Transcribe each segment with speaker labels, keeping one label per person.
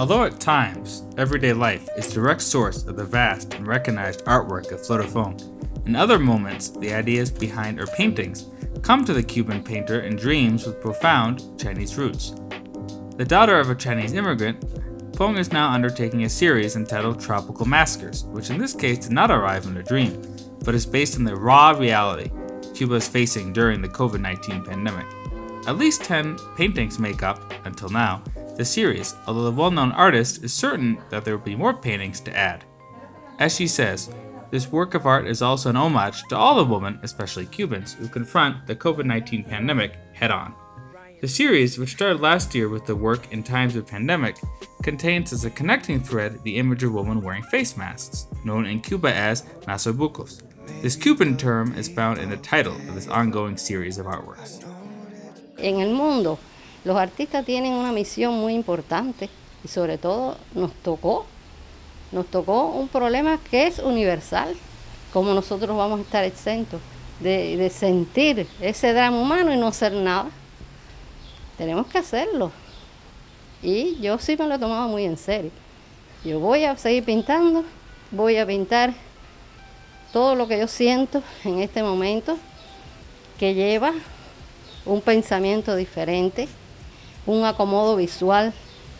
Speaker 1: Although at times, everyday life is the direct source of the vast and recognized artwork of Flora Fong, in other moments, the ideas behind her paintings come to the Cuban painter in dreams with profound Chinese roots. The daughter of a Chinese immigrant, Fong is now undertaking a series entitled Tropical Massacres, which in this case did not arrive in a dream, but is based on the raw reality Cuba is facing during the COVID-19 pandemic. At least 10 paintings make up, until now, the series, although the well-known artist is certain that there will be more paintings to add. As she says, this work of art is also an homage to all the women, especially Cubans, who confront the COVID-19 pandemic head-on. The series, which started last year with the work in times of pandemic, contains as a connecting thread the image of women wearing face masks, known in Cuba as nasobucos. This Cuban term is found in the title of this ongoing series of artworks.
Speaker 2: En el mundo, los artistas tienen una misión muy importante y sobre todo nos tocó un problema que es universal. Como nosotros vamos a estar exentos de sentir ese drama humano y no hacer nada. Tenemos que hacerlo. Y yo sí me lo he tomado muy en serio. Yo voy a seguir pintando, voy a pintar todo lo que yo siento en este momento, que lleva un pensamiento diferente, un acomodo visual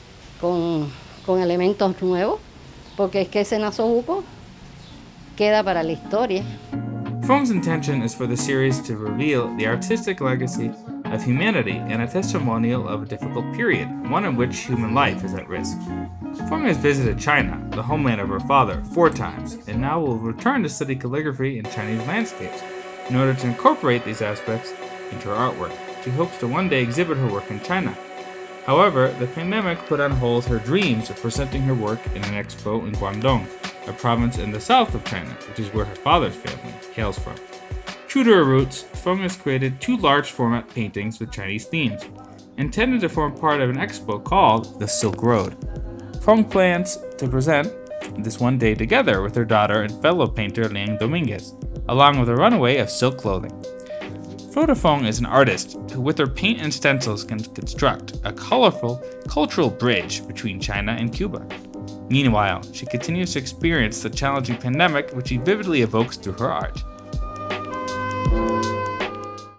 Speaker 2: con elementos nuevos, porque es que ese nasobuco queda para la historia.
Speaker 1: Fong's intention is for the series to reveal the artistic legacy of humanity and a testimonial of a difficult period, one in which human life is at risk. Fong has visited China, the homeland of her father, 4 times, and now will return to study calligraphy and Chinese landscapes in order to incorporate these aspects into her artwork. She hopes to one day exhibit her work in China. However, the pandemic put on hold her dreams of presenting her work in an expo in Guangdong, a province in the south of China, which is where her father's family hails from. True to her roots, Fong has created 2 large-format paintings with Chinese themes, intended to form part of an expo called the Silk Road. Fong plans to present this one day together with her daughter and fellow painter Liang Dominguez, along with a runway of silk clothing. Flora Fong is an artist who with her paint and stencils can construct a colorful cultural bridge between China and Cuba. Meanwhile, she continues to experience the challenging pandemic which she vividly evokes through her art.